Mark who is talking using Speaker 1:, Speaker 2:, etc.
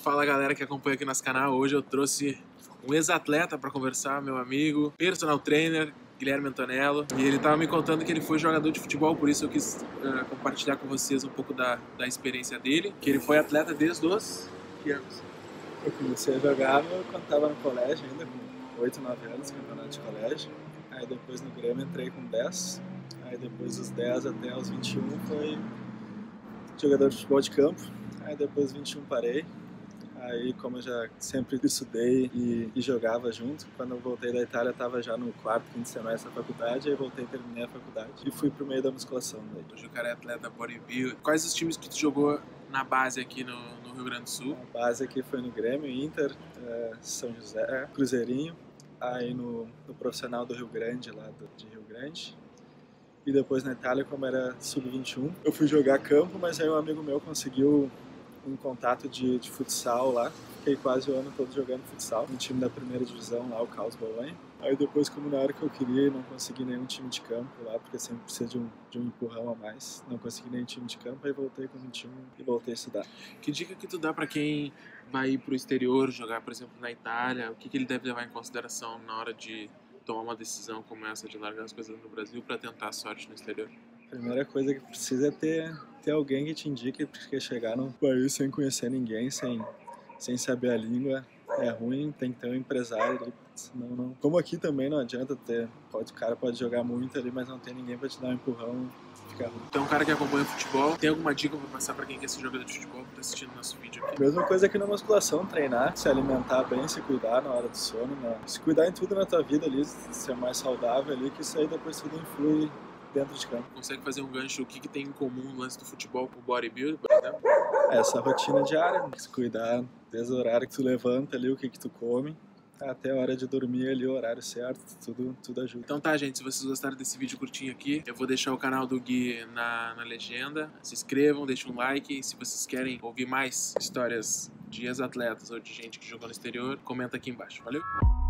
Speaker 1: Fala galera que acompanha aqui nosso canal. Hoje eu trouxe um ex-atleta para conversar, meu amigo, personal trainer, Guilherme Antonello. E ele estava me contando que ele foi jogador de futebol, por isso eu quis compartilhar com vocês um pouco da experiência dele. Que ele foi atleta desde os... que anos?
Speaker 2: Eu comecei a jogar quando estava no colégio ainda, com 8, 9 anos, campeonato de colégio. Aí depois no Grêmio entrei com 10. Aí depois dos 10 até os 21 foi jogador de futebol de campo. Aí depois 21 parei. Aí como eu já sempre estudei e jogava junto, quando eu voltei da Itália eu estava já no 4º, 5º semestre da faculdade. Aí voltei e terminei a faculdade e fui pro meio da musculação daí.
Speaker 1: Hoje o cara é atleta bodybuilder. Quais os times que tu jogou na base aqui no Rio Grande do Sul?
Speaker 2: A base aqui foi no Grêmio, Inter, São José, Cruzeirinho. Aí no profissional do Rio Grande, lá de Rio Grande. E depois na Itália, como era sub-21, eu fui jogar campo, mas aí um amigo meu conseguiu um contato de futsal lá. Fiquei quase o ano todo jogando futsal, no time da primeira divisão lá, o Caos Bolonha. Aí depois, como na hora que eu queria, não consegui nenhum time de campo lá, porque sempre precisa de um empurrão a mais. Não consegui nenhum time de campo, aí voltei com 21 e voltei a estudar.
Speaker 1: Que dica que tu dá para quem vai ir pro exterior jogar, por exemplo, na Itália? O que ele deve levar em consideração na hora de tomar uma decisão como essa de largar as coisas no Brasil para tentar a sorte no exterior?
Speaker 2: A primeira coisa que precisa é ter alguém que te indique, porque chegar num país sem conhecer ninguém, sem saber a língua, é ruim. Tem que ter um empresário ali, senão não... Como aqui também não adianta ter, o cara pode jogar muito ali, mas não tem ninguém para te dar um empurrão, fica ruim.
Speaker 1: Então, um cara que acompanha futebol, tem alguma dica para passar para quem quer ser jogador de futebol que tá assistindo nosso vídeo aqui?
Speaker 2: Mesma coisa que na musculação, treinar, se alimentar bem, se cuidar na hora do sono, né? Se cuidar em tudo na tua vida ali, ser mais saudável ali, que isso aí depois tudo influi dentro de campo.
Speaker 1: Consegue fazer um gancho, o que tem em comum no lance do futebol com o bodybuilder, por exemplo?
Speaker 2: Essa rotina diária, se cuidar desde o horário que tu levanta ali, o que tu come, até a hora de dormir ali, o horário certo, tudo ajuda.
Speaker 1: Então tá, gente, se vocês gostaram desse vídeo curtinho aqui, eu vou deixar o canal do Gui na legenda. Se inscrevam, deixem um like. E se vocês querem ouvir mais histórias de ex-atletas ou de gente que jogou no exterior, comenta aqui embaixo. Valeu?